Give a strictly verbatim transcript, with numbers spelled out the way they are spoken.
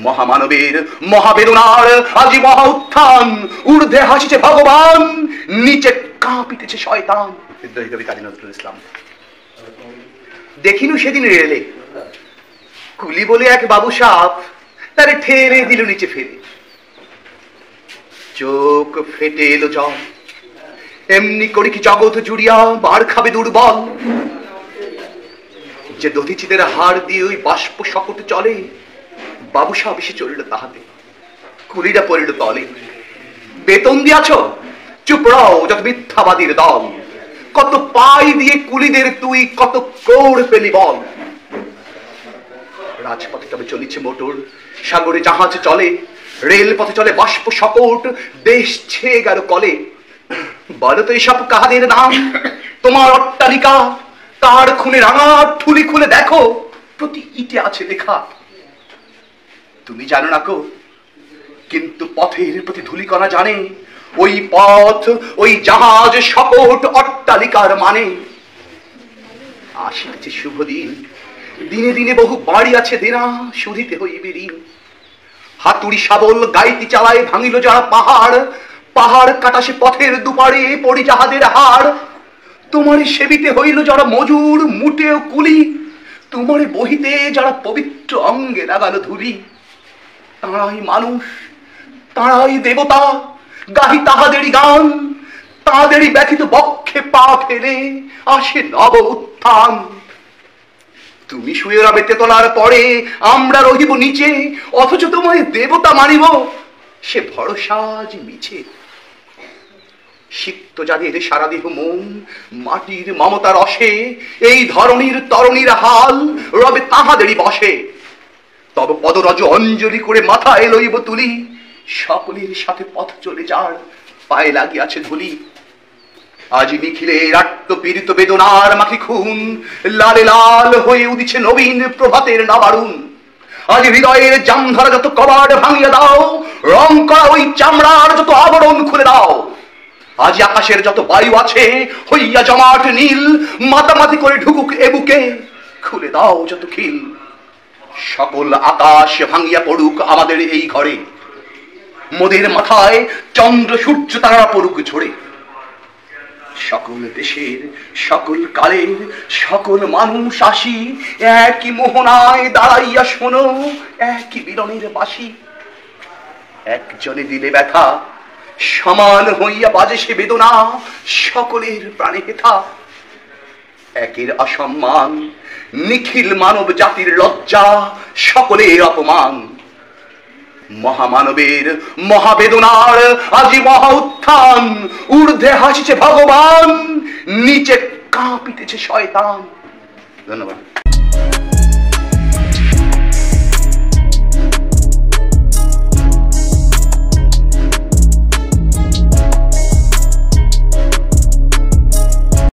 মহামানবের মহাবেদনার আজি মহা উত্থান, ঊর্ধ্বে হাসিছে ভগবান, নিচে কাঁপিতেছে শয়তান। বিদ্রোহী কবি কাজী নজরুল ইসলাম। দেখিনু সেদিন রেলে কুলি বলে এক বাবু সাপ তারে ঠেলে দিল নিচে ফেলে, চোখ ফেটে এলো জল, এমনি করি কি জগৎ জুড়িয়া বার খাবে দুর্বল। যে দধিচিদের হাড় দিয়ে ওই বাষ্প শকট চলে, বাবু সাপ এসে চলিল তাহাতে, কুলিরা পড়িল তলে। বেতন দিয়াছ, চুপ রও যত মিথ্যাবাদীর দল, কত পাই দিয়ে কুলিদের তুই কত ক্রোড় পেলি বল। রাজপথে তবে চলিছে মোটর, সাগরে জাহাজ চলে, রেল পথে চলে বাষ্প শকট, দেশ ছেয়ে গেল কলে। বলো তো এসব কাহাদের নাম? তোমার অট্টালিকা তার খুনে রাঙা, ঠুলি খুলে দেখো প্রতি ইটে আছে লেখা। তুমি জানো না কো, কিন্তু পথের প্রতি ধুলিকণা জানে, ওই পথ ওই জাহাজ শকট অট্টালিকার মানে। আসিতেছে শুভ দিন, দিনে দিনে বহু বাড়ি আছে দেনা, শুধিতে হইবে ঋণ। হাতুড়ি শাবল গাইতি চালায় ভাঙিল যারা পাহাড়, পাহাড় কাটাসে পথের দুপারে পড়ি যাহাদের হাড়। তোমারে সেবিতে হইল যারা মজুর মুটে ও কুলি, তোমারে বহিতে যারা পবিত্র অঙ্গে লাগালো ধুলি। তাঁরাই মানুষ, তাঁরাই দেবতা, গাহি তাহাদেরই গান, তাঁদেরই ব্যথিত বক্ষে পা ফেলে আসে নব উত্থান। তুমি শুয়ে রবে তেতলার পরে, আমরা রহিব নিচে, অথচ তোমায় দেবতা মানিব সে ভরসা যে মিছে। সিক্ত যাদের সারা দেহ মন মাটির মমতার রসে, এই ধরনীর তরণীর হাল রবে তাহাদেরই বসে। তব পদরজ অঞ্জলি করে মাথায় লইব তুলি, সকলের সাথে পথ চলে যার পায়ে লাগিয়াছে ধুলি। আজ নিখিলে রাট্ট পীড়িত বেদনার মাখি খুন, লালে লাল হয়ে উদিছে নবীন প্রভাতের নাবারুণ। আজ হৃদয়ের জামধারা যত কবাট ভাঙিয়া দাও, রং করা ওই চামড়ার যত আবরণ খুলে দাও। আজ আকাশের যত বায়ু আছে হইয়া জমাট নীল, মাতামাতি করে ঢুকুক এ বুকে, খুলে দাও যত খিল। সকল আকাশ ভাঙিয়া পড়ুক আমাদের এই ঘরে, মোদের মাথায় চন্দ্র সূর্য তারা পড়ুক ঝরে। সকল দেশের সকল কালের সকল মানুষ আসি, একই মোহনায় দাঁড়াইয়া শোনো একই বিরণের বাসি। একজনে দিলে ব্যথা, সমান হইয়া বাজে সে বেদনা, সকলের প্রাণে হেথা। একের অসম্মান নিখিল মানব জাতির লজ্জা, সকলের অপমান। মহামানবের মহাবেদনার আজি মহা উত্থান, ঊর্ধ্বে হাসিছে ভগবান, নিচে কাঁপিতেছে শয়তান। ধন্যবাদ।